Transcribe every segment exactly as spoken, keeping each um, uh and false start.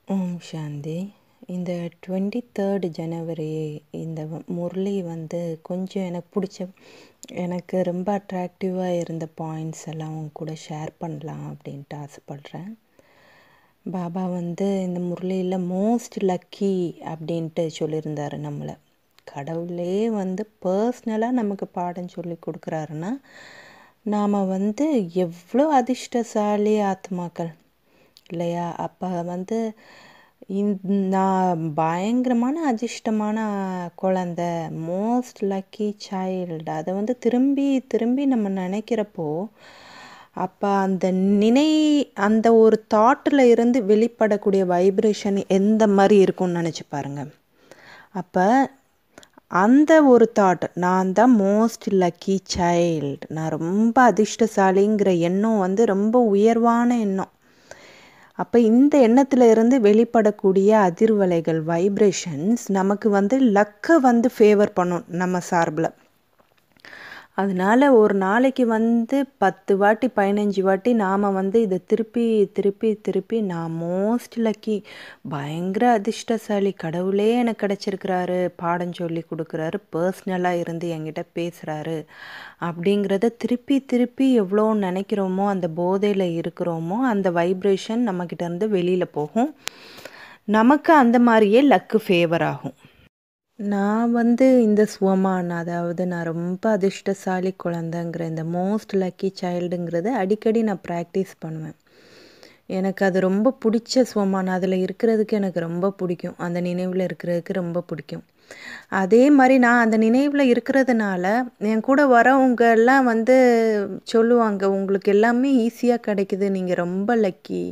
ஓம் சாந்தி. இந்த twenty third ஜனவரி இந்த வ- முரளி வந்து கொஞ்சம் எனக்கு பிடிச்ச, எனக்கு ரொம்ப அட்ராக்டிவாக இருந்த பாயிண்ட்ஸ் எல்லாம் உங்க கூட ஷேர் பண்ணலாம் அப்படின்ட்டு ஆசைப்பட்றேன். பாபா வந்து இந்த முரளியில் மோஸ்ட் லக்கி அப்படின்ட்டு சொல்லியிருந்தாரு நம்மளை. கடவுளே வந்து பர்சனலாக நமக்கு பாடம் சொல்லி கொடுக்குறாருன்னா நாம் வந்து எவ்வளோ அதிர்ஷ்டசாலி ஆத்மாக்கள் இல்லையா? அப்போ வந்து இந்த நான் பயங்கரமான அதிர்ஷ்டமான குழந்த, மோஸ்ட் லக்கி சைல்டு, அதை வந்து திரும்பி திரும்பி நம்ம நினைக்கிறப்போ அப்போ அந்த நினை அந்த ஒரு தாட்டில் இருந்து வெளிப்படக்கூடிய வைப்ரேஷன் எந்த மாதிரி இருக்கும்னு நினச்சி பாருங்க. அப்போ அந்த ஒரு தாட், நான் தான் மோஸ்ட் லக்கி சைல்டு, நான் ரொம்ப அதிர்ஷ்டசாலிங்கிற எண்ணம் வந்து ரொம்ப உயர்வான எண்ணம். அப்போ இந்த எண்ணத்தில் இருந்து வெளிப்படக்கூடிய அதிர்வலைகள் வைப்ரேஷன்ஸ் நமக்கு வந்து லக்கை வந்து ஃபேவர் பண்ணும் நம்ம சார்பில். அதனால ஒரு நாளைக்கு வந்து பத்து வாட்டி பதினஞ்சு வாட்டி நாம் வந்து இதை திருப்பி திருப்பி திருப்பி நான் மோஸ்ட் லக்கி, பயங்கர அதிர்ஷ்டசாலி, கடவுளே எனக்கு கிடச்சிருக்கிறாரு, பாடம் சொல்லி கொடுக்குறாரு, பர்சனலாக இருந்து என்கிட்ட பேசுகிறாரு அப்படிங்கிறத திருப்பி திருப்பி எவ்வளோ நினைக்கிறோமோ, அந்த போதையில் இருக்கிறோமோ, அந்த வைப்ரேஷன் நம்மக்கிட்ட இருந்து வெளியில் போகும். நமக்கு அந்த மாதிரியே லக்கு ஃபேவர் ஆகும். நான் வந்து இந்த ஸ்வமான், அதாவது நான் ரொம்ப அதிர்ஷ்டசாலி குழந்தைங்கிற இந்த மோஸ்ட் லக்கி சைல்டுங்கிறத அடிக்கடி நான் ப்ராக்டிஸ் பண்ணுவேன். எனக்கு அது ரொம்ப பிடிச்ச ஸ்வமான், அதில் இருக்கிறதுக்கு எனக்கு ரொம்ப பிடிக்கும், அந்த நினைவில் இருக்கிறதுக்கு ரொம்ப பிடிக்கும். அதே மாதிரி நான் அந்த நினைவில் இருக்கிறதுனால என் கூட வரவங்க எல்லாம் வந்து சொல்லுவாங்க, உங்களுக்கு எல்லாமே ஈஸியாக கிடைக்குது, நீங்கள் ரொம்ப லக்கி,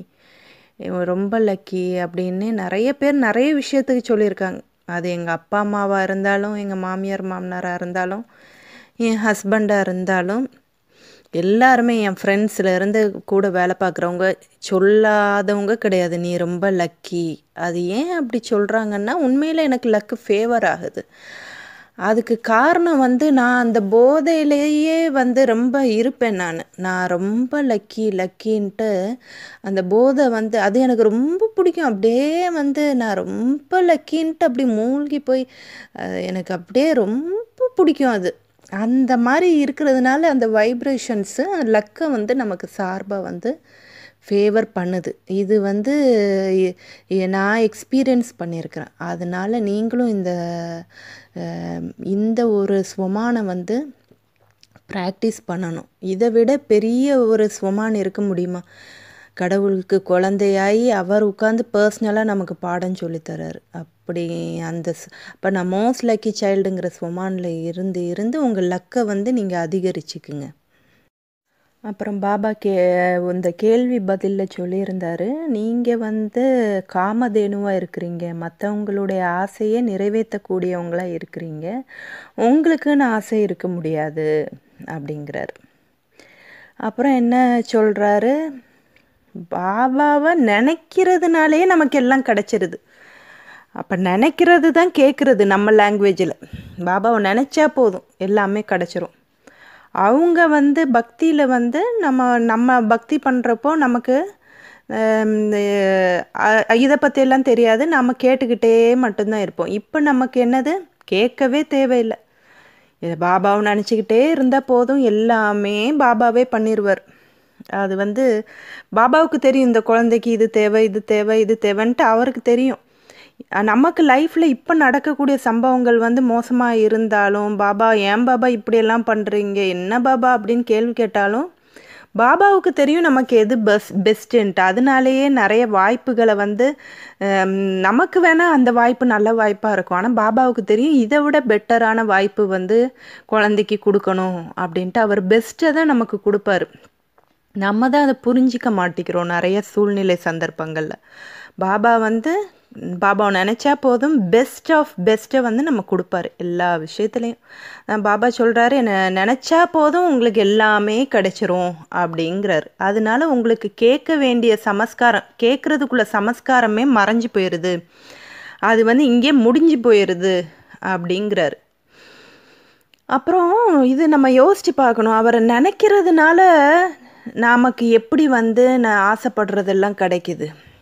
ரொம்ப லக்கி அப்படின்னு நிறைய பேர் நிறைய விஷயத்துக்கு சொல்லியிருக்காங்க. அது எங்கள் அப்பா அம்மாவாக இருந்தாலும், எங்கள் மாமியார் மாமனாராக இருந்தாலும், என் ஹஸ்பண்டாக இருந்தாலும், எல்லாருமே என் ஃப்ரெண்ட்ஸில் இருந்து கூட வேலை பார்க்குறவங்க சொல்லாதவங்க கிடையாது, நீ ரொம்ப லக்கி. அது ஏன் அப்படி சொல்கிறாங்கன்னா, உண்மையில் எனக்கு லக்கு ஃபேவர் ஆகுது. அதுக்கு காரணம் வந்து நான் அந்த போதையிலேயே வந்து ரொம்ப இருப்பேன். நான் நான் ரொம்ப லக்கி லக்கின்ட்டு அந்த போதை வந்து அது எனக்கு ரொம்ப பிடிக்கும். அப்படியே வந்து நான் ரொம்ப லக்கின்ட்டு அப்படி மூழ்கி போய் அஹ், எனக்கு அப்படியே ரொம்ப பிடிக்கும் அது. அந்த மாதிரி இருக்கிறதுனால அந்த வைப்ரேஷன்ஸு லக்கை வந்து நமக்கு சார்பாக வந்து ஃபேவர் பண்ணுது. இது வந்து எ- எ- நான் எக்ஸ்பீரியன்ஸ் பண்ணியிருக்கிறேன். அதனால் நீங்களும் இந்த அஹ், இந்த ஒரு ஸ்வமானை வந்து ப்ராக்டிஸ் பண்ணணும். இதை விட பெரிய ஒரு ஸ்வமான் இருக்க முடியுமா? கடவுளுக்கு குழந்தையாகி அவர் உட்காந்து பர்சனலாக நமக்கு பாடம் சொல்லித்தராரு. அப்படி அந்த இப்போ நான் மோஸ்ட் லக்கி சைல்டுங்கிற ஸ்வமானில் இருந்து இருந்து உங்கள் லக்கை வந்து நீங்கள் அதிகரிச்சுக்குங்க. அப்புறம் பாபா கே இந்த கேள்வி பதிலில் சொல்லியிருந்தாரு, நீங்கள் வந்து காமதேனுவாக இருக்கிறீங்க, மற்றவங்களுடைய ஆசையை நிறைவேற்றக்கூடியவங்களாக இருக்கிறீங்க, உங்களுக்குன்னு ஆசை இருக்க முடியாது அப்படிங்கிறாரு. அப்புறம் என்ன சொல்கிறாரு, பாபாவை நினைக்கிறதுனாலே நமக்கு எல்லாம் கிடச்சிருது. அப்போ நினைக்கிறது தான் கேட்குறது நம்ம லாங்குவேஜில். பாபாவை நினச்சா போதும் எல்லாமே கிடச்சிரும். அவங்க வந்து பக்தியில் வந்து நம்ம நம்ம பக்தி பண்ணுறப்போ நமக்கு இதை பற்றியெல்லாம் தெரியாது, நம்ம கேட்டுக்கிட்டே மட்டும்தான் இருப்போம். இப்போ நமக்கு என்னது, கேட்கவே தேவையில்லை, இதை பாபாவை நினச்சிக்கிட்டே இருந்தால் போதும், எல்லாமே பாபாவே பண்ணிடுவார். அது வந்து பாபாவுக்கு தெரியும், இந்த குழந்தைக்கு இது தேவை இது தேவை இது தேவைன்ட்டு அவருக்கு தெரியும். நமக்கு லைஃப்பில் இப்போ நடக்கக்கூடிய சம்பவங்கள் வந்து மோசமாக இருந்தாலும், பாபா ஏன் பாபா இப்படியெல்லாம் பண்ணுறீங்க, என்ன பாபா அப்படின்னு கேள்வி கேட்டாலும் பாபாவுக்கு தெரியும் நமக்கு எது பெஸ் பெஸ்ட்டுன்ட்டு. அதனாலேயே நிறைய வாய்ப்புகளை வந்து நமக்கு வேணால் அந்த வாய்ப்பு நல்ல வாய்ப்பாக இருக்கும், ஆனால் பாபாவுக்கு தெரியும் இதை விட பெட்டரான வாய்ப்பு வந்து குழந்தைக்கு கொடுக்கணும் அப்படின்ட்டு அவர் பெஸ்ட்டை தான் நமக்கு கொடுப்பாரு. நம்ம தான் அதை புரிஞ்சிக்க மாட்டேங்கிறோம் நிறைய சூழ்நிலை சந்தர்ப்பங்களில். பாபா வந்து பாபாவை நினச்சா போதும், பெஸ்ட் ஆஃப் பெஸ்ட்டை வந்து நம்ம கொடுப்பாரு எல்லா விஷயத்துலையும். பாபா சொல்கிறாரு, என்ன நினச்சா போதும் உங்களுக்கு எல்லாமே கிடைச்சிரும் அப்படிங்கிறாரு. அதனால உங்களுக்கு கேட்க வேண்டிய சமஸ்காரம், கேட்குறதுக்குள்ள சமஸ்காரமே மறைஞ்சு போயிடுது, அது வந்து இங்கே முடிஞ்சு போயிடுது அப்படிங்கிறாரு. அப்புறம் இது நம்ம யோசித்து பார்க்கணும், அவரை நினைக்கிறதுனால நமக்கு எப்படி வந்து நான் ஆசைப்படுறதெல்லாம் கிடைக்குது.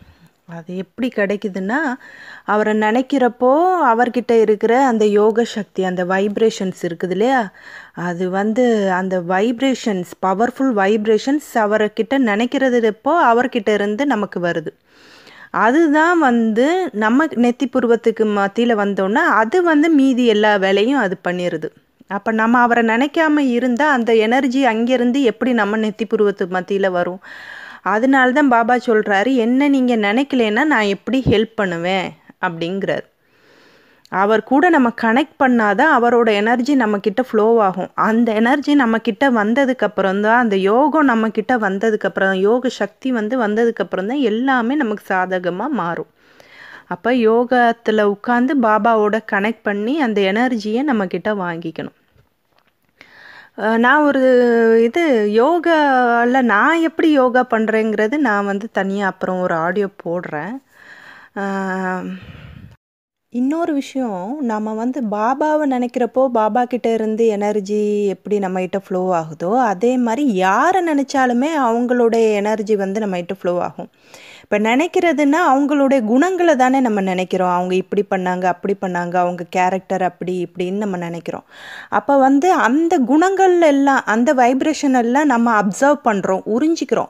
அது எப்படி கிடைக்குதுன்னா, அவரை நினைக்கிறப்போ அவர்கிட்ட இருக்கிற அந்த யோக சக்தி, அந்த வைப்ரேஷன்ஸ் இருக்குது இல்லையா, அது வந்து அந்த வைப்ரேஷன்ஸ், பவர்ஃபுல் வைப்ரேஷன்ஸ் அவர்கிட்ட நினைக்கிறதுப்போ அவர்கிட்ட இருந்து நமக்கு வருது. அதுதான் வந்து நம்ம நெத்தி புருவத்துக்கு மத்தியில் வந்தோன்னா அது வந்து மீதி எல்லா வேலையும் அது பண்ணிடுது. அப்போ நம்ம அவரை நினைக்காம இருந்தால் அந்த எனர்ஜி அங்கேருந்து எப்படி நம்ம நெத்தி புருவத்துக்கு மத்தியில் வரும்? அதனால தான் பாபா சொல்கிறாரு, என்ன நீங்கள் நினைக்கலன்னா நான் எப்படி ஹெல்ப் பண்ணுவேன் அப்படிங்கிறார். அவர் கூட நம்ம கனெக்ட் பண்ணாதான் அவரோட எனர்ஜி நம்மக்கிட்ட ஃப்ளோ ஆகும். அந்த எனர்ஜி நம்மக்கிட்ட வந்ததுக்கப்புறம் தான், அந்த யோகம் நம்மக்கிட்ட வந்ததுக்கப்புறம், யோக சக்தி வந்து வந்ததுக்கப்புறம் தான் எல்லாமே நமக்கு சாதகமாக மாறும். அப்போ யோகத்தில் உட்காந்து பாபாவோட கனெக்ட் பண்ணி அந்த எனர்ஜியை நம்மக்கிட்ட வாங்கிக்கணும். நான் ஒரு இது யோகாவில் நான் எப்படி யோகா பண்ணுறேங்கிறது நான் வந்து தனியாக அப்புறம் ஒரு ஆடியோ போடுறேன். இன்னொரு விஷயம், நம்ம வந்து பாபாவை நினைக்கிறப்போ பாபா கிட்ட இருந்து எனர்ஜி எப்படி நம்மகிட்ட ஃப்ளோ ஆகுதோ, அதே மாதிரி யாரை நினச்சாலுமே அவங்களுடைய எனர்ஜி வந்து நம்மகிட்ட ஃப்ளோ ஆகும். இப்போ நினைக்கிறதுனா அவங்களுடைய குணங்களை தானே நம்ம நினைக்கிறோம். அவங்க இப்படி பண்ணாங்க, அப்படி பண்ணாங்க, அவங்க கேரக்டர் அப்படி இப்படின்னு நம்ம நினைக்கிறோம். அப்போ வந்து அந்த குணங்கள் எல்லாம், அந்த வைப்ரேஷன் எல்லாம் நம்ம அப்சர்வ் பண்ணுறோம், உறிஞ்சிக்கிறோம்.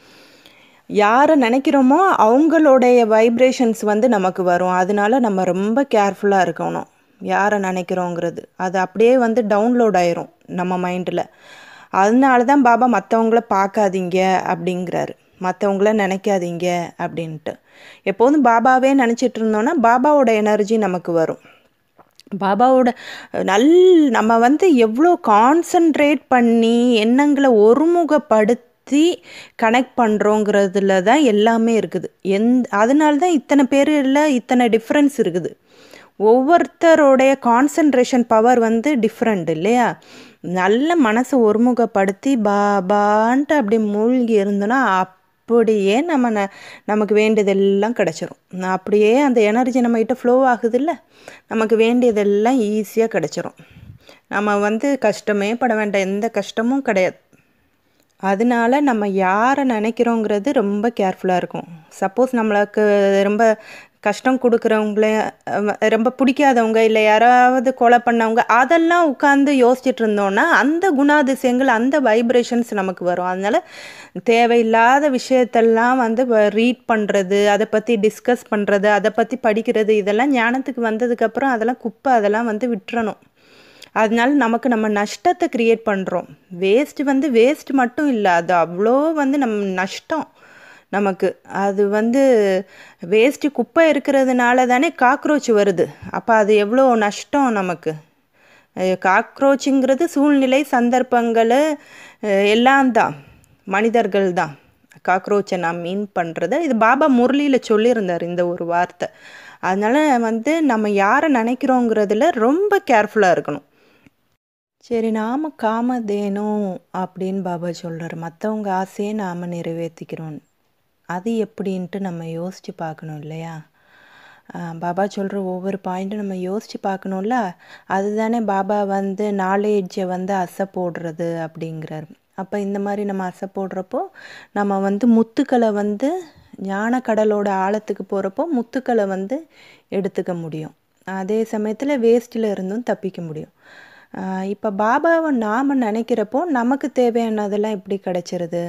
யாரை நினைக்கிறோமோ அவங்களுடைய வைப்ரேஷன்ஸ் வந்து நமக்கு வரும். அதனால நம்ம ரொம்ப கேர்ஃபுல்லாக இருக்கணும் யாரை நினைக்கிறோங்கிறது. அது அப்படியே வந்து டவுன்லோட் ஆயிரும் நம்ம மைண்டில். அதனால தான் பாபா மற்றவங்கள பார்க்காதீங்க அப்படிங்கிறாரு, மற்றவங்கள நினைக்காதீங்க அப்படின்ட்டு. எப்போதும் பாபாவே நினச்சிட்டு இருந்தோன்னா பாபாவோட எனர்ஜி நமக்கு வரும். பாபாவோட நல் நம்ம வந்து எவ்வளோ கான்சன்ட்ரேட் பண்ணி எண்ணங்களை ஒருமுகப்படுத்தி கனெக்ட் பண்ணுறோங்கிறதுல தான் எல்லாமே இருக்குது. எந் அதனால தான் இத்தனை பேரில் இத்தனை டிஃப்ரென்ஸ் இருக்குது. ஒவ்வொருத்தருடைய கான்சன்ட்ரேஷன் பவர் வந்து டிஃப்ரெண்ட் இல்லையா. நல்ல மனசை ஒருமுகப்படுத்தி பாபான்ட்டு அப்படி மூழ்கி இருந்தோன்னா அப்படியே நம்ம ந நமக்கு வேண்டியதெல்லாம் கிடச்சிரும். அப்படியே அந்த எனர்ஜி நம்மகிட்ட ஃப்ளோ ஆகுது இல்லை, நமக்கு வேண்டியதெல்லாம் ஈஸியாக கிடச்சிரும். நம்ம வந்து கஷ்டமே பட வேண்டாம், எந்த கஷ்டமும் கிடையாது. அதனால நம்ம யாரை நினைக்கிறோங்கிறது ரொம்ப கேர்ஃபுல்லாக இருக்கும். சப்போஸ் நம்மளுக்கு ரொம்ப கஷ்டம் கொடுக்குறவங்கள, ரொம்ப பிடிக்காதவங்க, இல்லை யாராவது கொலை பண்ணவங்க, அதெல்லாம் உட்காந்து யோசிச்சுட்டு இருந்தோன்னா அந்த குணாதிசயங்கள், அந்த வைப்ரேஷன்ஸ் நமக்கு வரும். அதனால் தேவையில்லாத விஷயத்தெல்லாம் வந்து ரீட் பண்ணுறது, அதை பற்றி டிஸ்கஸ் பண்ணுறது, அதை பற்றி படிக்கிறது, இதெல்லாம் ஞானத்துக்கு வந்ததுக்கப்புறம் அதெல்லாம் குப்பை, அதெல்லாம் வந்து விட்டுறணும். அதனால நமக்கு நம்ம நஷ்டத்தை க்ரியேட் பண்ணுறோம். வேஸ்ட் வந்து வேஸ்ட் மட்டும் இல்லை, அது அவ்வளோ வந்து நம் நஷ்டம் நமக்கு. அது வந்து வேஸ்ட்டு குப்பை இருக்கிறதுனால தானே காக்ரோச் வருது. அப்போ அது எவ்வளோ நஷ்டம் நமக்கு. காக்ரோச்சுங்கிறது சூழ்நிலை, சந்தர்ப்பங்கள் எல்லாம் தான், மனிதர்கள் தான் காக்ரோச்சை நான் மீன் பண்ணுறது. இது பாபா முரளியில் சொல்லியிருந்தார் இந்த ஒரு வார்த்தை. அதனால் வந்து நம்ம யாரை நினைக்கிறோங்கிறதுல ரொம்ப கேர்ஃபுல்லாக இருக்கணும். சரி, நாம் காமதேனும் அப்படின்னு பாபா சொல்கிறார், மற்றவங்க ஆசையை நாம் நிறைவேற்றிக்கிறோம். அது எப்படின்ட்டு நம்ம யோசித்து பார்க்கணும் இல்லையா. பாபா சொல்கிற ஒவ்வொரு பாயிண்ட்டும் நம்ம யோசித்து பார்க்கணும்ல. அதுதானே பாபா வந்து நாலேஜை வந்து அசை போடுறது அப்படிங்கிறார். அப்போ இந்த மாதிரி நம்ம அசை போடுறப்போ நம்ம வந்து முத்துக்களை வந்து ஞான கடலோட ஆழத்துக்கு போகிறப்போ முத்துக்களை வந்து எடுத்துக்க முடியும். அதே சமயத்தில் வேஸ்ட்டில் இருந்தும் தப்பிக்க முடியும். இப்போ பாபாவை நாம் நினைக்கிறப்போ நமக்கு தேவையானதெல்லாம் எப்படி கிடைச்சிருது,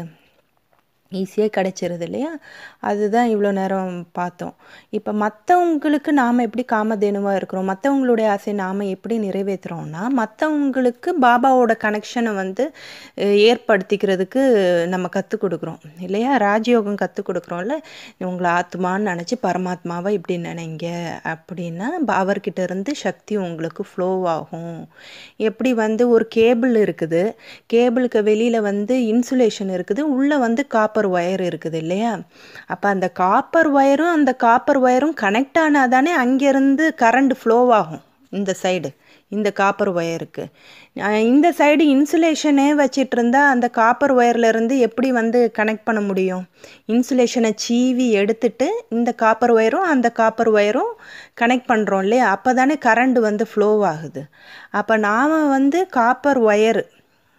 ஈஸியாக கிடைச்சிருது இல்லையா. அதுதான் இவ்வளோ நேரம் பார்த்தோம். இப்போ மற்றவங்களுக்கு நாம் எப்படி காமதேனுவாக இருக்கிறோம், மற்றவங்களுடைய ஆசை நாம் எப்படி நிறைவேற்றுறோம்னா, மற்றவங்களுக்கு பாபாவோட கனெக்ஷனை வந்து ஏற்படுத்திக்கிறதுக்கு நம்ம கற்றுக் கொடுக்குறோம் இல்லையா. ராஜயோகம் கற்றுக் கொடுக்குறோம்ல. உங்களை ஆத்மான்னு நினச்சி பரமாத்மாவை இப்படி நினைங்க அப்படின்னா அவர்கிட்ட இருந்து சக்தி உங்களுக்கு ஃப்ளோ ஆகும். எப்படி வந்து ஒரு கேபிள் இருக்குது, கேபிளுக்கு வெளியில் வந்து இன்சுலேஷன் இருக்குது, உள்ளே வந்து காப்பர் ஒயர் இருக்குது இல்லையா. அப்போ அந்த காப்பர் ஒயரும் அந்த காப்பர் ஒயரும் கனெக்ட் ஆனால் தானே அங்கேருந்து கரண்ட் ஃப்ளோ ஆகும். இந்த சைடு இந்த காப்பர் ஒயருக்கு இந்த சைடு இன்சுலேஷனே வச்சிட்டு இருந்தால் அந்த காப்பர் ஒயர்லேருந்து எப்படி வந்து கனெக்ட் பண்ண முடியும். இன்சுலேஷனை சீவி எடுத்துட்டு இந்த காப்பர் ஒயரும் அந்த காப்பர் ஒயரும் கனெக்ட் பண்ணுறோம் இல்லையா. அப்போ தானே கரண்ட் வந்து ஃப்ளோ ஆகுது. அப்போ நாம் வந்து காப்பர் ஒயரு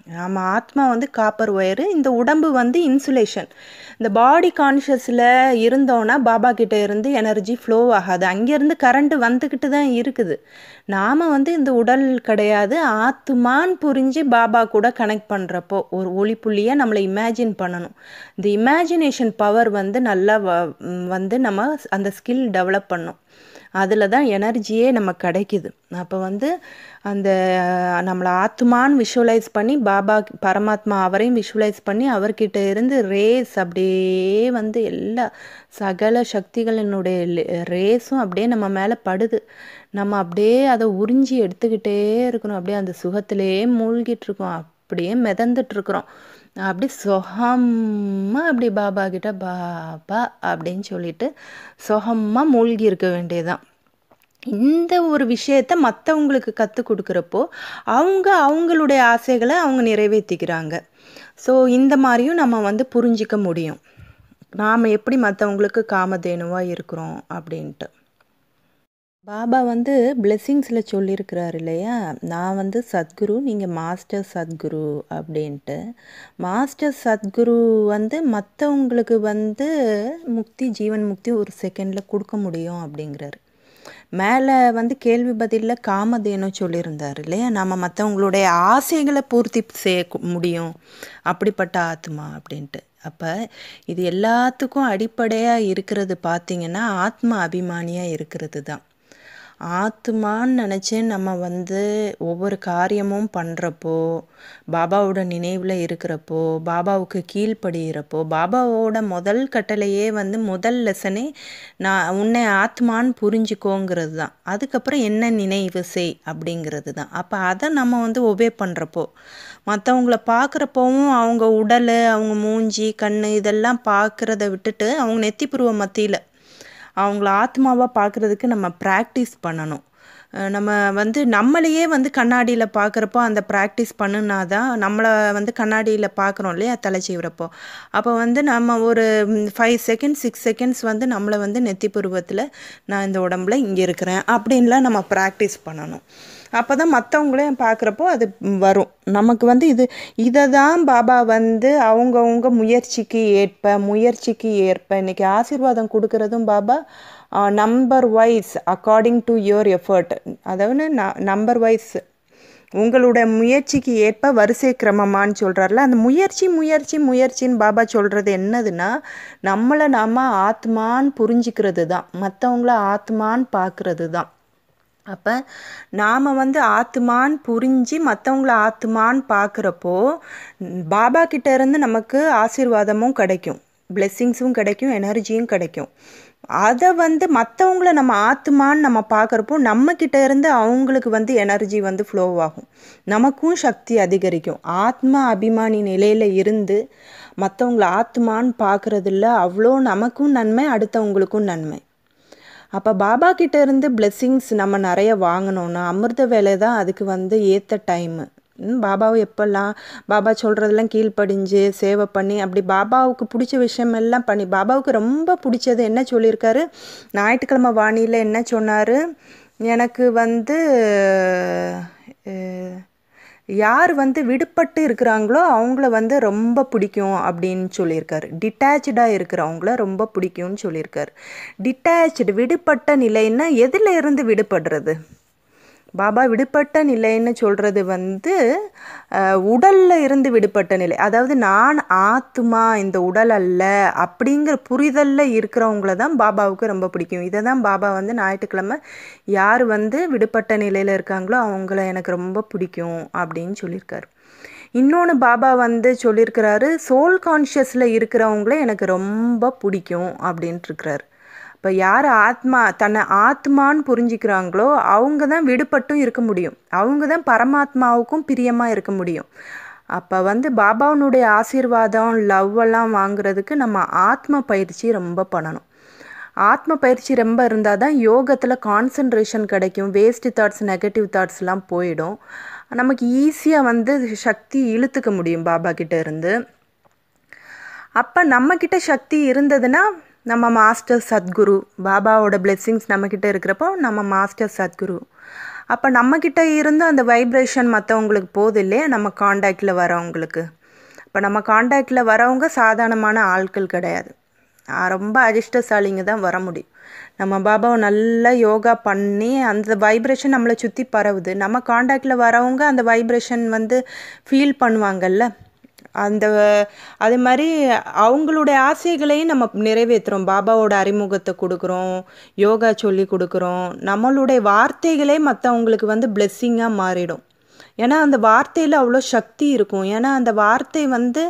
நம்ம ஆத்மா வந்து காப்பர் ஒயரு, இந்த உடம்பு வந்து இன்சுலேஷன். இந்த பாடி கான்ஷியஸில் இருந்தோன்னா பாபா கிட்ட இருந்து எனர்ஜி ஃப்ளோ ஆகாது, அங்கேருந்து கரண்ட்டு வந்துக்கிட்டு தான் இருக்குது. நாம் வந்து இந்த உடல் கிடையாது, ஆத்மான்னு புரிஞ்சு பாபா கூட கனெக்ட் பண்ணுறப்போ ஒரு ஒளிப்புள்ளியாக நம்மளை இமேஜின் பண்ணணும். இந்த இமேஜினேஷன் பவர் வந்து நல்லா வ வந்து நம்ம அந்த ஸ்கில் டெவலப் பண்ணணும். அதில் தான் எனர்ஜியே நமக்கு கிடைக்குது. அப்போ வந்து அந்த நம்மளை ஆத்மான்னு விஷுவலைஸ் பண்ணி பாபா பரமாத்மா அவரையும் விஷுவலைஸ் பண்ணி அவர்கிட்ட இருந்து ரேஸ் அப்படியே வந்து எல்லா சகல சக்திகளினுடைய ரேஸும் அப்படியே நம்ம மேலே படுது. நம்ம அப்படியே அதை உறிஞ்சி எடுத்துக்கிட்டே இருக்கணும். அப்படியே அந்த சுகத்திலே மூழ்கிட்டு இருக்கோம், அப்படியே மிதந்துட்டுருக்குறோம். அப்படி சொகமாக அப்படி பாபா கிட்ட பாபா அப்படின்னு சொல்லிட்டு சொகமாக மூழ்கி இருக்க வேண்டியதுதான். இந்த ஒரு விஷயத்த மற்றவங்களுக்கு கற்றுக் கொடுக்குறப்போ அவங்க அவங்களுடைய ஆசைகளை அவங்க நிறைவேற்றிக்கிறாங்க. ஸோ இந்த மாதிரியும் நம்ம வந்து புரிஞ்சிக்க முடியும், நாம் எப்படி மற்றவங்களுக்கு காமதேனுவாக இருக்கிறோம் அப்படின்ட்டு. பாபா வந்து பிளெஸ்ஸிங்ஸில் சொல்லியிருக்கிறாரு இல்லையா, நான் வந்து சத்குரு, நீங்கள் மாஸ்டர் சத்குரு அப்படின்ட்டு. மாஸ்டர் சத்குரு வந்து மற்றவங்களுக்கு வந்து முக்தி, ஜீவன் முக்தி ஒரு செகண்டில் கொடுக்க முடியும் அப்படிங்கிறாரு. மேலே வந்து கேள்வி பதிலில் காமதேனு சொல்லியிருந்தார் இல்லையா, நம்ம மற்றவங்களுடைய ஆசைகளை பூர்த்தி செய்ய முடியும் அப்படிப்பட்ட ஆத்மா அப்படின்ட்டு. அப்போ இது எல்லாத்துக்கும் அடிப்படையாக இருக்கிறது பார்த்திங்கன்னா ஆத்ம அபிமானியாக இருக்கிறது தான். ஆத்மான்னு நினச்சி நம்ம வந்து ஒவ்வொரு காரியமும் பண்ணுறப்போ, பாபாவோட நினைவில் இருக்கிறப்போ, பாபாவுக்கு கீழ்ப்படுகிறப்போ, பாபாவோட முதல் கட்டளையே வந்து முதல் லெசனே நான் உன்னை ஆத்மான்னு புரிஞ்சுக்கோங்கிறது தான். அதுக்கப்புறம் என்ன நினைவு செய் அப்படிங்கிறது தான். அப்போ அதை நம்ம வந்து ஒபே பண்ணுறப்போ, மற்றவங்கள பார்க்குறப்போவும் அவங்க உடல், அவங்க மூஞ்சி, கண் இதெல்லாம் பார்க்குறத விட்டுட்டு அவங்க நெத்திப்புருவ மத்தியில் அவங்கள ஆத்மாவாக பார்க்குறதுக்கு நம்ம ப்ராக்டிஸ் பண்ணணும். நம்ம வந்து நம்மளையே வந்து கண்ணாடியில் பார்க்குறப்போ அந்த ப்ராக்டிஸ் பண்ணுனா தான் நம்மளை வந்து கண்ணாடியில் பார்க்குறோம் இல்லையா தலை சீவுறப்போ, அப்போ வந்து நம்ம ஒரு ஃபைவ் செகண்ட்ஸ் சிக்ஸ் செகண்ட்ஸ் வந்து நம்மளை வந்து நெத்தி பருவத்தில் நான் இந்த உடம்புல இங்கே இருக்கிறேன் அப்படின்லாம் நம்ம ப்ராக்டிஸ் பண்ணணும். அப்போ தான் மற்றவங்களையும் பார்க்குறப்போ அது வரும் நமக்கு வந்து. இது இதை தான் பாபா வந்து அவங்கவுங்க முயற்சிக்கு ஏற்ப முயற்சிக்கு ஏற்ப இன்றைக்கி ஆசீர்வாதம் கொடுக்குறதும் Baba number wise according to your effort, அதாவது ந நம்பர் வைஸ் உங்களோட முயற்சிக்கு ஏற்ப வரிசை கிரமமானு சொல்கிறார்ல, அந்த முயற்சி முயற்சி முயற்சின்னு பாபா சொல்கிறது என்னதுன்னா நம்மளை நாம் ஆத்மான்னு புரிஞ்சிக்கிறது தான், மற்றவங்கள ஆத்மான்னு பார்க்குறது தான். அப்போ நாம் வந்து ஆத்மான்னு புரிஞ்சு மற்றவங்கள ஆத்மான்னு பார்க்குறப்போ பாபா கிட்ட இருந்து நமக்கு ஆசீர்வாதமும் கிடைக்கும், பிளெஸ்ஸிங்ஸும் கிடைக்கும், எனர்ஜியும் கிடைக்கும். அதை வந்து மற்றவங்கள நம்ம ஆத்மான்னு நம்ம பார்க்குறப்போ நம்மக்கிட்ட இருந்து அவங்களுக்கு வந்து எனர்ஜி வந்து ஃப்ளோ ஆகும், நமக்கும் சக்தி அதிகரிக்கும். ஆத்மா அபிமானி நிலையில் இருந்து மற்றவங்கள ஆத்மான்னு பார்க்குறதில்ல அவ்வளோ நமக்கும் நன்மை, அடுத்தவங்களுக்கும் நன்மை. அப்போ பாபா கிட்ட இருந்து பிளெஸ்ஸிங்ஸ் நம்ம நிறைய வாங்கினோன்னா அமிர்த வேலை தான் அதுக்கு வந்து ஏற்ற டைமு. பாபாவை எப்பெல்லாம் பாபா சொல்கிறதெல்லாம் கீழ்ப்படிஞ்சு சேவை பண்ணி அப்படி பாபாவுக்கு பிடிச்ச விஷயமெல்லாம் பண்ணி, பாபாவுக்கு ரொம்ப பிடிச்சது என்ன சொல்லியிருக்காரு, ஞாயிற்றுக்கிழமை வாணியில் என்ன சொன்னார், எனக்கு வந்து யார் வந்து விடுபட்டு இருக்கிறாங்களோ அவங்கள வந்து ரொம்ப பிடிக்கும் அப்படின்னு சொல்லியிருக்காரு. டிட்டாச்சாக இருக்கிறவங்கள ரொம்ப பிடிக்கும்னு சொல்லியிருக்காரு. டிட்டாச்சு விடுபட்ட நிலைன்னா எதில் இருந்து விடுபடுறது? பாபா விடுபட்ட நிலைன்னு சொல்கிறது வந்து உடலில் இருந்து விடுபட்ட நிலை, அதாவது நான் ஆத்மா இந்த உடல் அல்ல அப்படிங்கிற புரிதலில் இருக்கிறவங்கள தான் பாபாவுக்கு ரொம்ப பிடிக்கும். இதை தான் பாபா வந்து ஞாயிற்றுக்கிழமை யார் வந்து விடுபட்ட நிலையில் இருக்காங்களோ அவங்கள எனக்கு ரொம்ப பிடிக்கும் அப்படின்னு சொல்லியிருக்காரு. இன்னொன்று பாபா வந்து சொல்லியிருக்கிறாரு, சோல் கான்ஷியஸில் இருக்கிறவங்கள எனக்கு ரொம்ப பிடிக்கும் அப்படின்ட்டுருக்கிறாரு. இப்போ யார் ஆத்மா தன்னை ஆத்மான்னு புரிஞ்சிக்கிறாங்களோ அவங்க தான் விடுபட்டும் இருக்க முடியும், அவங்க தான் பரமாத்மாவுக்கும் பிரியமாக இருக்க முடியும். அப்போ வந்து பாபாவுனுடைய ஆசீர்வாதம் லவ்வெல்லாம் வாங்குறதுக்கு நம்ம ஆத்ம பயிற்சி ரொம்ப பண்ணணும். ஆத்ம பயிற்சி ரொம்ப இருந்தால் தான் யோகத்தில் கான்சன்ட்ரேஷன் கிடைக்கும், வேஸ்ட் தாட்ஸ் நெகட்டிவ் தாட்ஸ்லாம் போயிடும், நமக்கு ஈஸியாக வந்து சக்தி இழுத்துக்க முடியும் பாபா கிட்ட இருந்து. அப்போ நம்மக்கிட்ட சக்தி இருந்ததுன்னா நம்ம மாஸ்டர் சத்குரு, பாபாவோட பிளெஸ்ஸிங்ஸ் நம்மக்கிட்ட இருக்கிறப்போ நம்ம மாஸ்டர் சத்குரு. அப்போ நம்மக்கிட்ட இருந்து அந்த வைப்ரேஷன் மற்றவங்களுக்கு போகுது இல்லையா, நம்ம காண்டாக்டில் வரவங்களுக்கு. இப்போ நம்ம காண்டாக்டில் வரவங்க சாதாரணமான ஆட்கள் கிடையாது, ரொம்ப அதிர்ஷ்டசாலிங்க தான் வர முடியும். நம்ம பாபாவை நல்லா யோகா பண்ணி அந்த வைப்ரேஷன் நம்மளை சுற்றி பரவுது. நம்ம காண்டாக்டில் வரவங்க அந்த வைப்ரேஷன் வந்து ஃபீல் பண்ணுவாங்கல்ல. அந்த அது மாதிரி அவங்களுடைய ஆசைகளையும் நம்ம நிறைவேற்றுறோம். பாபாவோட அறிமுகத்தை கொடுக்குறோம், யோகா சொல்லி கொடுக்குறோம். நம்மளுடைய வார்த்தைகளே மற்றவங்களுக்கு வந்து பிளெஸ்ஸிங்காக மாறிடும். ஏன்னா அந்த வார்த்தையில் அவ்வளோ சக்தி இருக்கும். ஏன்னா அந்த வார்த்தை வந்து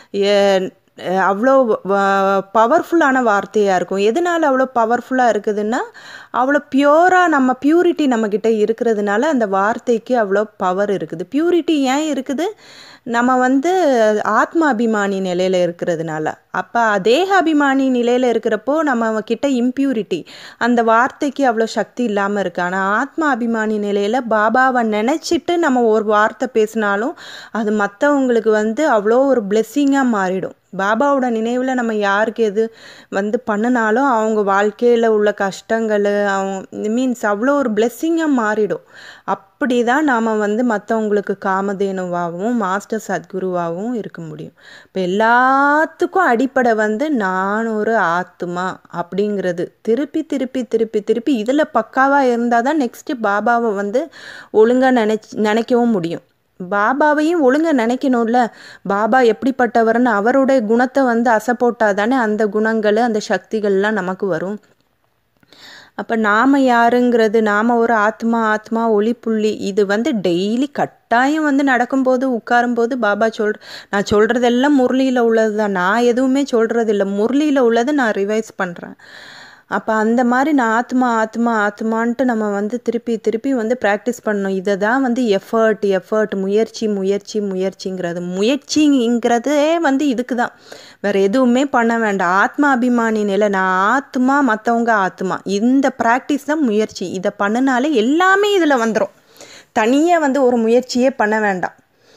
அவ்வளோ பவர்ஃபுல்லான வார்த்தையாக இருக்கும். எதனால் அவ்வளோ பவர்ஃபுல்லாக இருக்குதுன்னா, அவ்வளோ பியூராக நம்ம பியூரிட்டி நம்மக்கிட்ட இருக்கிறதுனால அந்த வார்த்தைக்கு அவ்வளோ பவர் இருக்குது. பியூரிட்டி ஏன் இருக்குது? நம்ம வந்து ஆத்ம அபிமானி நிலையில் இருக்கிறதுனால. அப்போ தேக அபிமானி நிலையில் இருக்கிறப்போ நம்ம கிட்ட இம்பியூரிட்டி, அந்த வார்த்தைக்கு அவ்வளோ சக்தி இல்லாமல் இருக்குது. ஆனால் ஆத்ம அபிமானி நிலையில் பாபாவை நினச்சிட்டு நம்ம ஒரு வார்த்தை பேசினாலும் அது மற்றவங்களுக்கு வந்து அவ்வளோ ஒரு பிளெஸ்ஸிங்காக மாறிடும். பாபாவோட நினைவில் நம்ம யாருக்கு எது வந்து பண்ணினாலும் அவங்க வாழ்க்கையில் உள்ள கஷ்டங்கள் அவங்க மீன்ஸ் அவ்வளோ ஒரு பிளெஸ்ஸிங்காக மாறிடும். அப்படி தான் நாம் வந்து மற்றவங்களுக்கு காமதேனுவாகவும் மாஸ்டர் சத்குருவாகவும் இருக்க முடியும். இப்போ எல்லாத்துக்கும் அடிப்படை வந்து நான் ஒரு ஆத்மா அப்படிங்கிறது திருப்பி திருப்பி திருப்பி திருப்பி இதில் பக்காவாக இருந்தால் தான் நெக்ஸ்ட்டு பாபாவை வந்து ஒழுங்காக நினைச் நினைக்கவும் முடியும். பாபாவையும் ஒழுங்காக நினைக்கணும்ல. பாபா எப்படிப்பட்டவர்னு அவருடைய குணத்தை வந்து அசை போட்டால் தானே அந்த குணங்கள் அந்த சக்திகள்லாம் நமக்கு வரும். அப்போ நாம் யாருங்கிறது, நாம் ஒரு ஆத்மா, ஆத்மா ஒளி புள்ளி, இது வந்து டெய்லி கட்டாயம் வந்து நடக்கும்போது உட்காரும்போது பாபா சொல் நான் சொல்கிறதெல்லாம் முரளியில் உள்ளது தான். நான் எதுவுமே சொல்கிறது இல்லை, முரளியில் உள்ளதை நான் ரிவைஸ் பண்ணுறேன். அப்போ அந்த மாதிரி நான் ஆத்மா ஆத்மா ஆத்மான்ட்டு நம்ம வந்து திருப்பி திருப்பி வந்து ப்ராக்டிஸ் பண்ணணும். இதை தான் வந்து எஃபர்ட் எஃபர்ட் முயற்சி முயற்சி முயற்சிங்கிறது. முயற்சிங்கிறதே வந்து இதுக்கு தான், வேறு எதுவுமே பண்ண வேண்டாம். ஆத்மா அபிமானி நிலை, நான் ஆத்மா மற்றவங்க ஆத்மா, இந்த ப்ராக்டிஸ் தான் முயற்சி. இதை பண்ணினாலே எல்லாமே இதில் வந்துடும். தனியாக வந்து ஒரு முயற்சியே பண்ண வேண்டாம்,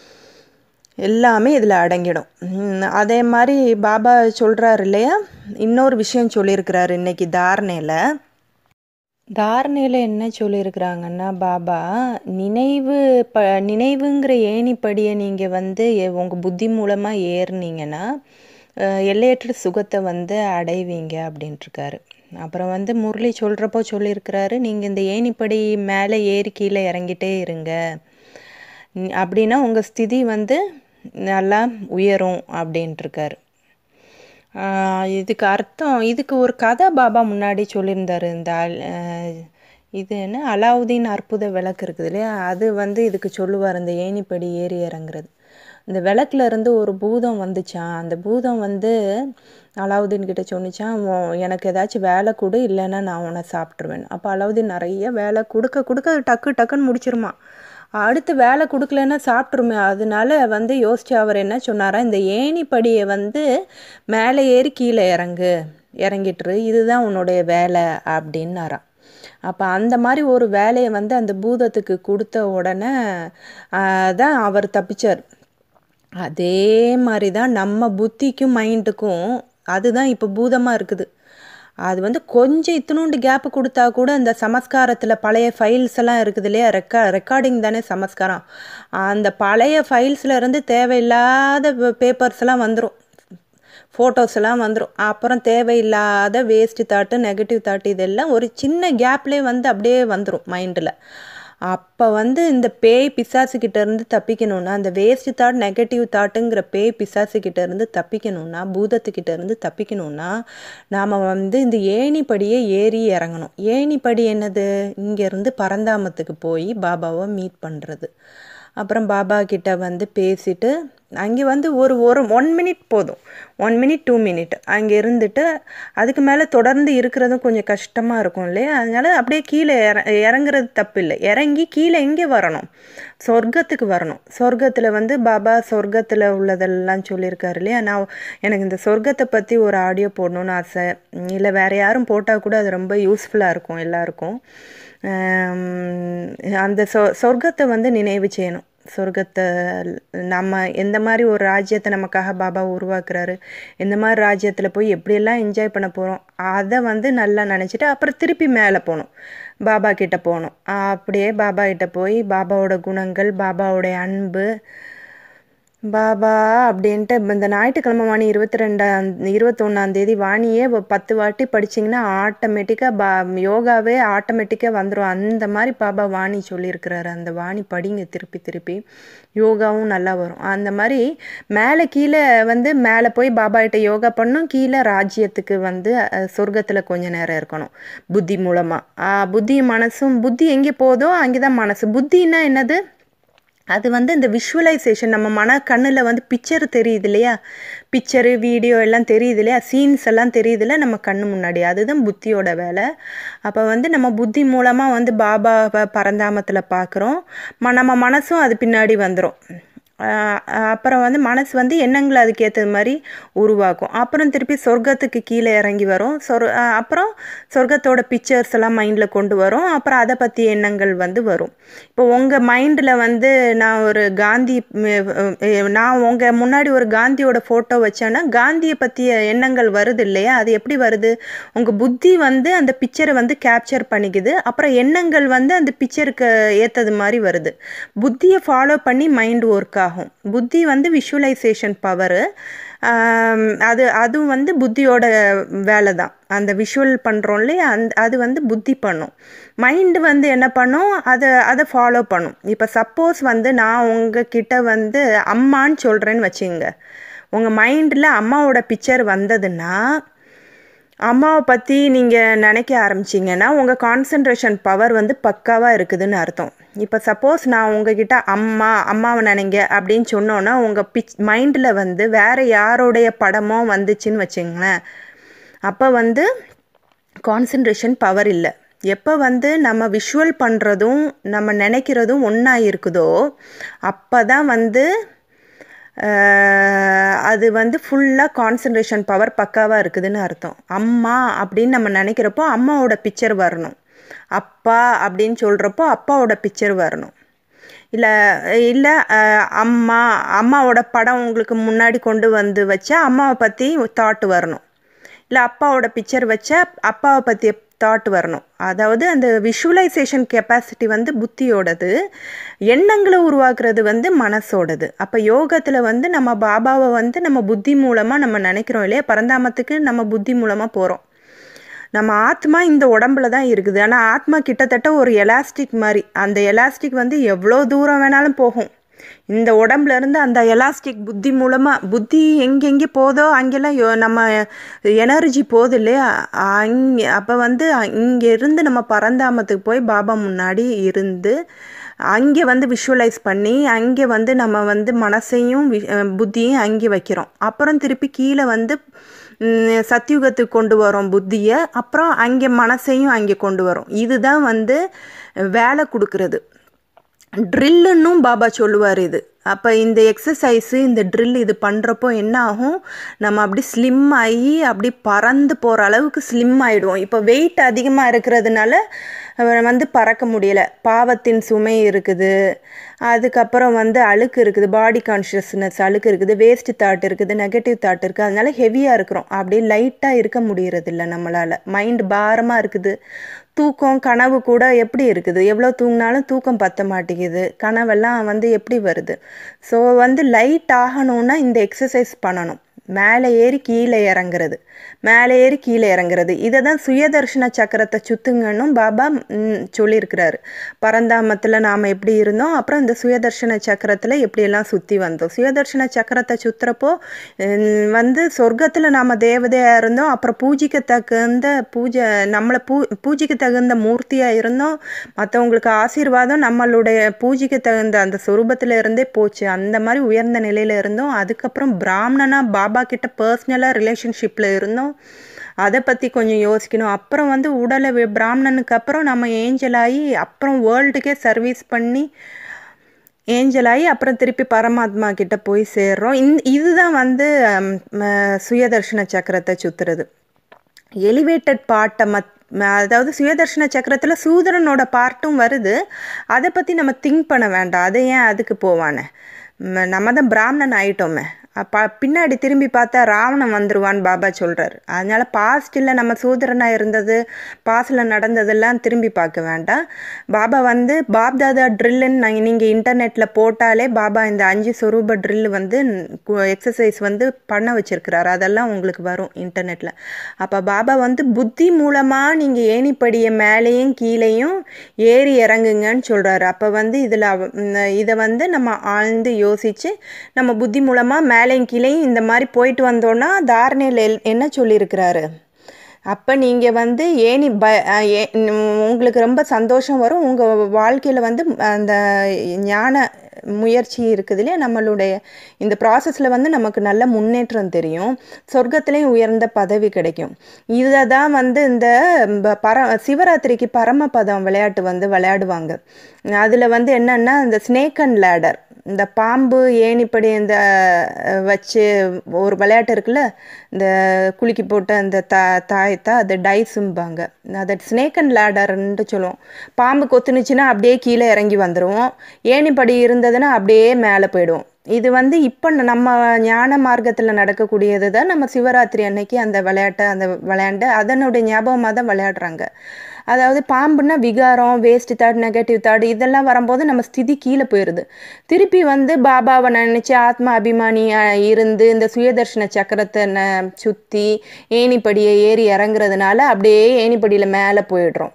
எல்லாமே இதில் அடங்கிடும். அதே மாதிரி பாபா சொல்கிறாரு இல்லையா, இன்னொரு விஷயம் சொல்லியிருக்கிறாரு இன்றைக்கி தாரணையில். தாரணையில் என்ன சொல்லியிருக்கிறாங்கன்னா, பாபா நினைவு ப நினைவுங்கிற ஏணிப்படியை நீங்கள் வந்து உங்கள் புத்தி மூலமாக ஏறினீங்கன்னா எல்லையற்ற சுகத்தை வந்து அடைவீங்க அப்படின்ட்டுருக்காரு. அப்புறம் வந்து முரளி சொல்கிறப்போ சொல்லியிருக்கிறாரு, நீங்கள் இந்த ஏணிப்படி மேலே ஏறி கீழே இறங்கிட்டே இருங்க, அப்படின்னா உங்கள் ஸ்திதி வந்து நல்லா உயரும் அப்படின்ட்டுருக்காரு. இதுக்கு அர்த்தம், இதுக்கு ஒரு கதை பாபா முன்னாடி சொல்லியிருந்தார். இந்த இது என்ன அலாவுதீன் அற்புத விளக்கு இருக்குது இல்லையா, அது வந்து இதுக்கு சொல்லுவார், இந்த ஏணிப்படி ஏறி இறங்குறது. இந்த விளக்குல இருந்து ஒரு பூதம் வந்துச்சான். அந்த பூதம் வந்து அலாவுதீன் கிட்ட சொன்னிச்சான், எனக்கு ஏதாச்சும் வேலை கொடு, இல்லைன்னா நான் உன்னை சாப்பிட்ருவேன். அப்போ அலாவுதீன் நிறைய வேலை கொடுக்க கொடுக்க டக்கு டக்குன்னு முடிச்சிருமா. அடுத்து வேலை கொடுக்கலன்னா சாப்பிட்ருமே. அதனால வந்து யோசிச்சு அவர் என்ன சொன்னாரா, இந்த ஏணிப்படியை வந்து மேலே ஏறி கீழே இறங்கு, இறங்கிட்டுரு, இதுதான் உன்னுடைய வேலை அப்படின்னாராம். அப்போ அந்த மாதிரி ஒரு வேலையை வந்து அந்த பூதத்துக்கு கொடுத்த உடனே தான் அவர் தப்பிச்சார். அதே மாதிரி தான் நம்ம புத்திக்கும் மைண்டுக்கும் அதுதான் இப்போ பூதமாக இருக்குது. அது வந்து கொஞ்சம் இத்தினோண்டு கேப்பு கொடுத்தா கூட இந்த சமஸ்காரத்தில் பழைய ஃபைல்ஸ் எல்லாம் இருக்குது இல்லையா, ரெக்கா ரெக்கார்டிங் தானே சமஸ்காரம். அந்த பழைய ஃபைல்ஸில் இருந்து தேவையில்லாத பேப்பர்ஸ் எல்லாம் வந்துடும், ஃபோட்டோஸ் எல்லாம் வந்துடும். அப்புறம் தேவையில்லாத வேஸ்ட் தாட்டு நெகட்டிவ் தாட்டு இதெல்லாம் ஒரு சின்ன கேப்லேயே வந்து அப்படியே வந்துடும் மைண்டில். அப்போ வந்து இந்த பேய் பிசாசுக்கிட்ட இருந்து தப்பிக்கணும்னா, அந்த வேஸ்ட் தாட் நெகட்டிவ் தாட்டுங்கிற பேய் பிசாசுக்கிட்ட இருந்து தப்பிக்கணும்னா, பூதத்துக்கிட்ட இருந்து தப்பிக்கணும்னா நாம் வந்து இந்த ஏணிப்படியை ஏறி இறங்கணும். ஏணிப்படி என்னது, இங்கேருந்து பரந்தாமத்துக்கு போய் பாபாவை மீட் பண்ணுறது. அப்புறம் பாபா கிட்ட வந்து பேசிட்டு அங்கே வந்து ஒரு ஒரு ஒன் மினிட் போதும், ஒன் மினிட் டூ மினிட் அங்கே இருந்துட்டு அதுக்கு மேலே தொடர்ந்து இருக்கிறதும் கொஞ்சம் கஷ்டமாக இருக்கும் இல்லையா. அதனால அப்படியே கீழே இற இறங்குறது தப்பு இல்லை. இறங்கி கீழே எங்கே வரணும், சொர்க்கத்துக்கு வரணும். சொர்க்கத்தில் வந்து பாபா சொர்க்கத்தில் உள்ளதெல்லாம் சொல்லியிருக்காரு இல்லையா. நான் எனக்கு இந்த சொர்க்கத்தை பற்றி ஒரு ஆடியோ போடணுன்னு ஆசை, இல்லை வேறு யாரும் போட்டால் கூட அது ரொம்ப யூஸ்ஃபுல்லாக இருக்கும் எல்லாருக்கும். அந்த சொ சொர்க்கத்தை வந்து நினைவு செய்யணும். சொர்க்கத்தை நம்ம எந்த மாதிரி ஒரு ராஜ்யத்தை நமக்காக பாபா உருவாக்குறாரு, எந்த மாதிரி ராஜ்யத்தில் போய் எப்படியெல்லாம் என்ஜாய் பண்ண போகிறோம், அதை வந்து நல்லா நினச்சிட்டு அப்புறம் திருப்பி மேலே போகணும், பாபா கிட்ட போகணும். அப்படியே பாபா கிட்ட போய் பாபாவோட குணங்கள், பாபாவோடைய அன்பு, பாபா அப்படின்ட்டு இந்த ஞாயிற்றுக்கிழமை வாணி இருபத்தி ரெண்டாம் இருபத்தொன்னாந்தேதி வாணியே பத்து வாட்டி படிச்சிங்கன்னா ஆட்டோமேட்டிக்காக பா யோகாவே ஆட்டோமேட்டிக்காக வந்துடும். அந்த மாதிரி பாபா வாணி சொல்லியிருக்கிறாரு. அந்த வாணி படிங்க திருப்பி திருப்பி, யோகாவும் நல்லா வரும். அந்த மாதிரி மேலே கீழே வந்து மேலே போய் பாபா கிட்ட யோகா பண்ணணும், கீழே ராஜ்யத்துக்கு வந்து சொர்க்கத்தில் கொஞ்ச நேரம் இருக்கணும் புத்தி மூலமாக. புத்தி மனசும், புத்தி எங்கே போதோ அங்கே தான் மனசு. புத்தின்னா என்னது? அது வந்து இந்த விஷுவலைசேஷன், நம்ம மன கண்ணில் வந்து பிக்சர் தெரியுது இல்லையா, பிக்சரு வீடியோ எல்லாம் தெரியுது இல்லையா, சீன்ஸ் எல்லாம் தெரியுது இல்லை நம்ம கண்ணு முன்னாடி, அதுதான் புத்தியோட வேலை. அப்போ வந்து நம்ம புத்தி மூலமாக வந்து பாபாவை பரந்தாமத்தில் பார்க்குறோம், நம்ம மனசும் அது பின்னாடி வந்துடும். அப்புறம் வந்து மனசு வந்து எண்ணங்களை அதுக்கேற்ற மாதிரி உருவாக்கும். அப்புறம் திருப்பி சொர்க்கத்துக்கு கீழே இறங்கி வரும். சொர் அப்புறம் சொர்க்கத்தோட பிக்சர்ஸ் எல்லாம் மைண்டில் கொண்டு வரும். அப்புறம் அதை பற்றி எண்ணங்கள் வந்து வரும். இப்போ உங்கள் மைண்டில் வந்து நான் ஒரு காந்தி, நான் உங்கள் முன்னாடி ஒரு காந்தியோட ஃபோட்டோ வச்சேன்னா காந்தியை பற்றிய எண்ணங்கள் வருது இல்லையா? அது எப்படி வருது? உங்கள் புத்தி வந்து அந்த பிக்சரை வந்து கேப்சர் பண்ணிக்குது. அப்புறம் எண்ணங்கள் வந்து அந்த பிக்சருக்கு ஏற்றது மாதிரி வருது. புத்தியை ஃபாலோ பண்ணி மைண்ட் ஒர்க் ஆகும். புத்தி வந்து விஷுவலைசேஷன் பவரு. அது அதுவும் வந்து புத்தியோட வேலை தான். அந்த விஷுவல் பண்ணுறோம் இல்லையா, அந்த அது வந்து புத்தி பண்ணும். மைண்டு வந்து என்ன பண்ணும்? அதை அதை ஃபாலோ பண்ணும். இப்போ சப்போஸ் வந்து நான் உங்ககிட்ட வந்து அம்மான்னு சொல்கிறேன்னு வச்சுங்க, உங்கள் மைண்டில் அம்மாவோட பிக்சர் வந்ததுன்னா, அம்மாவை பற்றி நீங்கள் நினைக்க ஆரம்பிச்சிங்கன்னா உங்கள் கான்சன்ட்ரேஷன் பவர் வந்து பக்காவாக இருக்குதுன்னு அர்த்தம். இப்போ சப்போஸ் நான் உங்ககிட்ட அம்மா அம்மாவை நினைங்க அப்படின்னு சொன்னோன்னா உங்கள் பிச் மைண்டில் வந்து வேறு யாரோடைய படமோ வந்துச்சுன்னு வச்சுங்களேன், அப்போ வந்து கான்சன்ட்ரேஷன் பவர் இல்லை. எப்போ வந்து நம்ம விஷுவல் பண்ணுறதும் நம்ம நினைக்கிறதும் ஒன்றா இருக்குதோ அப்போ தான் வந்து அது வந்து ஃபுல்லாக கான்சன்ட்ரேஷன் பவர் பக்காவாக இருக்குதுன்னு அர்த்தம். அம்மா அப்படின்னு நம்ம நினைக்கிறப்போ அம்மாவோட பிக்சர் வரணும், அப்பா அப்படின்னு சொல்கிறப்போ அப்பாவோட பிக்சர் வரணும். இல்லை இல்லை அம்மா அம்மாவோட படம் உங்களுக்கு முன்னாடி கொண்டு வந்து வச்சா அம்மாவை பற்றி தாட் வரணும், இல்லை அப்பாவோட பிக்சர் வச்சா அப்பாவை பற்றி தாட் வரணும். அதாவது அந்த விஷுவலைசேஷன் கெப்பாசிட்டி வந்து புத்தியோடது, எண்ணங்களை உருவாக்குறது வந்து மனசோடது. அப்போ யோகத்தில் வந்து நம்ம பாபாவை வந்து நம்ம புத்தி மூலமாக நம்ம நினைக்கிறோம் இல்லையா, பரந்தாமத்துக்கு நம்ம புத்தி மூலமாக போகிறோம். நம்ம ஆத்மா இந்த உடம்புல தான் இருக்குது. ஆனால் ஆத்மா கிட்டத்தட்ட ஒரு எலாஸ்டிக் மாதிரி. அந்த எலாஸ்டிக் வந்து எவ்வளோ தூரம் வேணாலும் போகும். இந்த உடம்புல இருந்து அந்த எலாஸ்டிக் புத்தி மூலமாக, புத்தி எங்கெங்கே போதோ அங்கெல்லாம் நம்ம எனர்ஜி போகுது இல்லையா, அங்கே அப்போ வந்து இங்கே இருந்து நம்ம பரந்தாமத்துக்கு போய் பாபா முன்னாடி இருந்து அங்கே வந்து விஷுவலைஸ் பண்ணி அங்கே வந்து நம்ம வந்து மனசையும் புத்தியும் அங்கே வைக்கிறோம். அப்புறம் திருப்பி கீழே வந்து சத்தியுகத்துக்கு கொண்டு வரோம் புத்தியை, அப்புறம் அங்கே மனசையும் அங்கே கொண்டு வரோம். இதுதான் வந்து வேலை கொடுக்கறது. ட்ரில்லுன்னும் பாபா சொல்லுவார் இது. அப்போ இந்த எக்ஸசைஸு இந்த ட்ரில் இது பண்ணுறப்போ என்ன ஆகும், நம்ம அப்படி ஸ்லிம் ஆகி அப்படி பறந்து போகிற அளவுக்கு ஸ்லிம் ஆகிடுவோம். இப்போ வெயிட் அதிகமாக இருக்கிறதுனால வந்து பறக்க முடியலை, பாவத்தின் சுமை இருக்குது, அதுக்கப்புறம் வந்து அழுக்கு இருக்குது, பாடி கான்ஷியஸ்னஸ் அழுக்கு இருக்குது, வேஸ்ட் தாட் இருக்குது, நெகட்டிவ் தாட் இருக்குது, அதனால ஹெவியாக இருக்கிறோம், அப்படியே லைட்டாக இருக்க முடியறதில்ல நம்மளால். மைண்ட் பாரமாக இருக்குது. தூக்கம் கனவு கூட எப்படி இருக்குது, எவ்வளோ தூங்கினாலும் தூக்கம் பற்ற மாட்டேங்குது, கனவெல்லாம் வந்து எப்படி வருது. ஸோ வந்து லைட் ஆகணும்னா இந்த எக்ஸசைஸ் பண்ணணும். மேலே ஏறி கீழே இறங்குறது, மேலே ஏறி கீழே இறங்குறது, இதை தான் சுயதர்ஷன சக்கரத்தை சுத்துங்கன்னும் பாபா சொல்லியிருக்கிறாரு. பரந்தாமத்தில் நாம் எப்படி இருந்தோம், அப்புறம் இந்த சுயதர்ஷன சக்கரத்தில் எப்படியெல்லாம் சுற்றி வந்தோம். சுயதர்ஷன சக்கரத்தை சுற்றுறப்போ வந்து சொர்க்கத்தில் நாம் தேவதையாக இருந்தோம், அப்புறம் பூஜிக்க தகுந்த பூஜை நம்மளை பூ பூஜிக்க தகுந்த மூர்த்தியாக இருந்தோம், மற்றவங்களுக்கு ஆசீர்வாதம் நம்மளுடைய பூஜிக்க தகுந்த அந்த சொரூபத்தில் இருந்தே போச்சு, அந்த மாதிரி உயர்ந்த நிலையில் இருந்தோம். அதுக்கப்புறம் பிராமணனா பாபா கிட்ட பர்சனலாக ரிலேஷன்ஷிப்பில் இருந்தோம். அதை பற்றி கொஞ்சம் யோசிக்கணும். அப்புறம் வந்து உடலை பிராமணனுக்கு அப்புறம் நம்ம ஏஞ்சலாகி அப்புறம் வேர்ல்டுக்கே சர்வீஸ் பண்ணி ஏஞ்சலாகி அப்புறம் திருப்பி பரமாத்மா கிட்ட போய் சேர்றோம். இந் இதுதான் வந்து சுயதர்ஷன சக்கரத்தை சுற்றுறது. எலிவேட்டட் பாட்டை மத் அதாவது சுயதர்ஷன சக்கரத்தில் சூதரனோட பார்ட்டும் வருது. அதை பற்றி நம்ம திங்க் பண்ண வேண்டாம். அதை ஏன் அதுக்கு போவானே, நம்ம தான் பிராமணன் ஆயிட்டோமே. அப்போ பின்னாடி திரும்பி பார்த்தா ராவணன் வந்துடுவான்னு பாபா சொல்கிறார். அதனால் பாஸ்டில் நம்ம சூதரனாக இருந்தது, பாஸ்டில் நடந்ததெல்லாம் திரும்பி பார்க்க வேண்டாம். பாபா வந்து பாப்தாதா ட்ரில்லுன்னு நீங்கள் இன்டர்நெட்டில் போட்டாலே பாபா இந்த அஞ்சு சொரூப ட்ரில் வந்து எக்ஸசைஸ் வந்து பண்ண வச்சுருக்கிறார். அதெல்லாம் உங்களுக்கு வரும் இன்டர்நெட்டில். அப்போ பாபா வந்து புத்தி மூலமாக நீங்கள் ஏணிப்படியை மேலேயும் கீழேயும் ஏறி இறங்குங்கன்னு சொல்கிறாரு. அப்போ வந்து இதில் இதை வந்து நம்ம ஆழ்ந்து யோசித்து நம்ம புத்தி மூலமாக மேலேயும் கீழேயும் இந்த மாதிரி போயிட்டு வந்தோன்னா தாரணையில் என்ன சொல்லியிருக்கிறாரு, அப்போ நீங்கள் வந்து ஏனி ப உங்களுக்கு ரொம்ப சந்தோஷம் வரும். உங்கள் வாழ்க்கையில் வந்து அந்த ஞான முயற்சி இருக்குது இல்லையா, நம்மளுடைய இந்த ப்ராசஸில் வந்து நமக்கு நல்ல முன்னேற்றம் தெரியும். சொர்க்கத்துலேயும் உயர்ந்த பதவி கிடைக்கும். இதை தான் வந்து இந்த பர சிவராத்திரிக்கு பரமபதம் விளையாட்டு வந்து விளையாடுவாங்க. அதில் வந்து என்னென்னா இந்த ஸ்னேக் அண்ட் லேடர், இந்த பாம்பு ஏணிப்படி இந்த வச்சு ஒரு விளையாட்டு இருக்குல்ல, இந்த குலுக்கி போட்டு அந்த தா தாயத்தா அது டைஸும்பாங்க. அதை ஸ்னேக் அண்ட் லேடர்ன்ட்டு சொல்லுவோம். பாம்பு கொத்துனுச்சுன்னா அப்படியே கீழே இறங்கி வந்துடுவோம், ஏணிப்படி இருந்ததுன்னா அப்படியே மேலே போயிடுவோம். இது வந்து இப்போ நம்ம ஞான மார்க்கத்தில் நடக்கக்கூடியது தான். நம்ம சிவராத்திரி அன்னைக்கு அந்த விளையாட்டை அந்த விளையாண்டு அதனுடைய ஞாபகமாக தான் விளையாடுறாங்க. அதாவது பாம்புன்னா விகாரம், வேஸ்ட் தாட், நெகட்டிவ் தாட் இதெல்லாம் வரும்போது நம்ம ஸ்திதி கீழே போயிடுது. திருப்பி வந்து பாபாவை நினச்சி ஆத்மா அபிமானியாக இருந்து இந்த சுயதர்ஷன சக்கரத்தை ந சுற்றி ஏணிப்படியை ஏறி இறங்குறதுனால அப்படியே ஏணிப்படியில் மேலே போயிடுறோம்.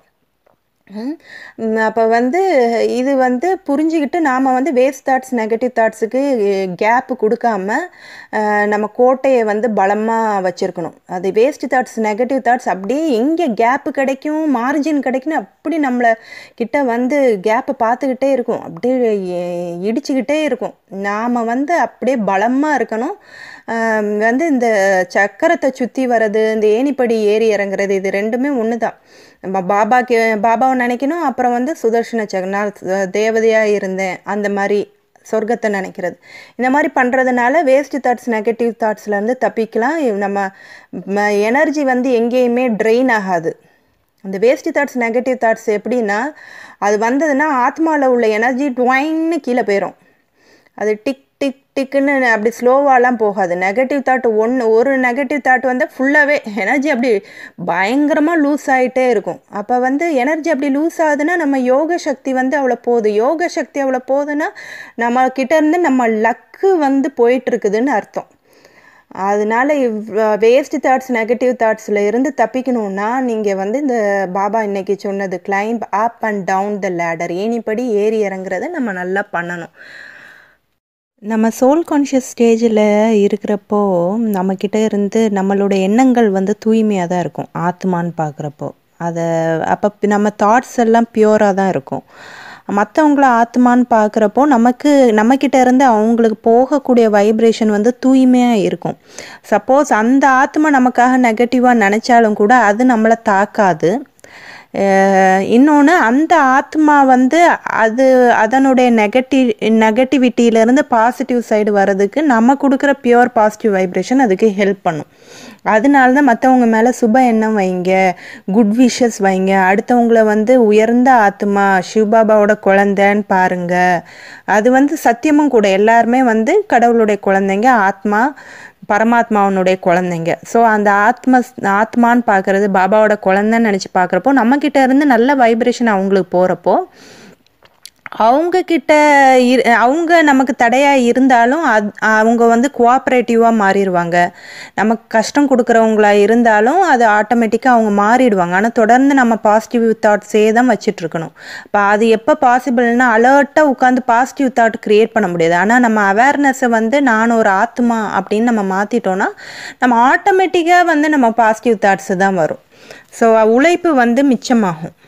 அப்போ வந்து இது வந்து புரிஞ்சுக்கிட்டு நாம் வந்து வேஸ்ட் தாட்ஸ், நெகட்டிவ் தாட்ஸுக்கு கேப்பு கொடுக்காம நம்ம கோட்டையை வந்து பலமாக வச்சுருக்கணும். அது வேஸ்ட் தாட்ஸ், நெகட்டிவ் தாட்ஸ் அப்படியே எங்கே கேப்பு கிடைக்கும், மார்ஜின் கிடைக்குன்னு அப்படி நம்மளை கிட்ட வந்து கேப்பை பார்த்துக்கிட்டே இருக்கும், அப்படியே இடிச்சுக்கிட்டே இருக்கும். நாம் வந்து அப்படியே பலமாக இருக்கணும். வந்து இந்த சக்கரத்தை சுற்றி வர்றது, இந்த ஏணிப்படி ஏறி இறங்குறது, இது ரெண்டுமே ஒன்று தான். நம்ம பாபாக்கு பாபாவை நினைக்கணும். அப்புறம் வந்து சுதர்ஷன சக்கர, நான் தேவதையாக இருந்தேன் அந்த மாதிரி சொர்க்கத்தை நினைக்கிறது. இந்த மாதிரி பண்ணுறதுனால வேஸ்ட் தாட்ஸ், நெகட்டிவ் தாட்ஸ்லேருந்து தப்பிக்கலாம். நம்ம எனர்ஜி வந்து எங்கேயுமே ட்ரெயின் ஆகாது. அந்த வேஸ்ட் தாட்ஸ், நெகட்டிவ் தாட்ஸ் எப்படின்னா, அது வந்ததுன்னா ஆத்மாவில் உள்ள எனர்ஜி டுவைன்னு கீழே போயிடும். அது டிக் டிக் டிக்குன்னு அப்படி ஸ்லோவாலாம் போகாது. நெகட்டிவ் தாட் ஒன்று ஒரு நெகட்டிவ் தாட் வந்து ஃபுல்லாகவே எனர்ஜி அப்படி பயங்கரமாக லூஸ் ஆகிட்டே இருக்கும். அப்போ வந்து எனர்ஜி அப்படி லூஸ் ஆகுதுன்னா நம்ம யோக சக்தி வந்து அவ்வளோ போகுது. யோக சக்தி அவ்வளோ போகுதுன்னா நம்ம கிட்டேருந்து நம்ம லக்கு வந்து போயிட்டுருக்குதுன்னு அர்த்தம். அதனால இவ் வேஸ்ட் தாட்ஸ், நெகட்டிவ் தாட்ஸில் இருந்து தப்பிக்கணுன்னா நீங்கள் வந்து இந்த பாபா இன்னைக்கு சொன்னது climb up and down the ladder, ஏணிப்படி ஏறி இறங்குறத நம்ம நல்லா பண்ணணும். நம்ம சோல் கான்ஷியஸ் ஸ்டேஜில் இருக்கிறப்போ நம்மக்கிட்ட இருந்து நம்மளோட எண்ணங்கள் வந்து தூய்மையாக தான் இருக்கும். ஆத்மான்னு பார்க்குறப்போ அதை அப்போ நம்ம தாட்ஸ் எல்லாம் பியூராக தான் இருக்கும். மற்றவங்கள ஆத்மான்னு பார்க்குறப்போ நமக்கு நம்மக்கிட்ட இருந்து அவங்களுக்கு போகக்கூடிய வைப்ரேஷன் வந்து தூய்மையாக இருக்கும். சப்போஸ் அந்த ஆத்மா நமக்காக நெகட்டிவாக நினச்சாலும் கூட அது நம்மளை தாக்காது. இன்னொன்று, அந்த ஆத்மா வந்து அது அதனுடைய நெகட்டிவ் நெகட்டிவிட்டியிலேருந்து பாசிட்டிவ் சைடு வர்றதுக்கு நம்ம கொடுக்குற பியூர் பாசிட்டிவ் வைப்ரேஷன் அதுக்கு ஹெல்ப் பண்ணும். அதனால தான் மற்றவங்க மேலே சுப எண்ணம் வைங்க, குட் விஷஸ் வைங்க, அடுத்தவங்கள வந்து உயர்ந்த ஆத்மா சிவபாபாவோட குழந்தைன்னு பாருங்க. அது வந்து சத்தியமும் கூட. எல்லாருமே வந்து கடவுளுடைய குழந்தைங்க, ஆத்மா பரமாத்மாவனுடைய குழந்தைங்க. ஸோ அந்த ஆத்ம ஆத்மான்னு பார்க்குறது, பாபாவோட குழந்தைன்னு நினச்சி பார்க்குறப்போ நம்மக்கிட்ட இருந்து நல்ல வைப்ரேஷன் அவங்களுக்கு போகிறப்போ அவங்கக்கிட்ட இரு அவங்க நமக்கு தடையாக இருந்தாலும் அது அவங்க வந்து கோஆப்ரேட்டிவாக மாறிடுவாங்க. நமக்கு கஷ்டம் கொடுக்குறவங்களா இருந்தாலும் அது ஆட்டோமேட்டிக்காக அவங்க மாறிடுவாங்க. ஆனால் தொடர்ந்து நம்ம பாசிட்டிவ் தாட்ஸே தான் வச்சிட்ருக்கணும். இப்போ அது எப்போ பாசிபிள்னா அலர்ட்டாக உட்காந்து பாசிட்டிவ் தாட் க்ரியேட் பண்ண முடியாது. ஆனால் நம்ம அவேர்னஸை வந்து நான் ஒரு ஆத்மா அப்படின்னு நம்ம மாற்றிட்டோன்னா நம்ம ஆட்டோமேட்டிக்காக வந்து நம்ம பாசிட்டிவ் தாட்ஸு தான் வரும். ஸோ உழைப்பு வந்து மிச்சமாகும்.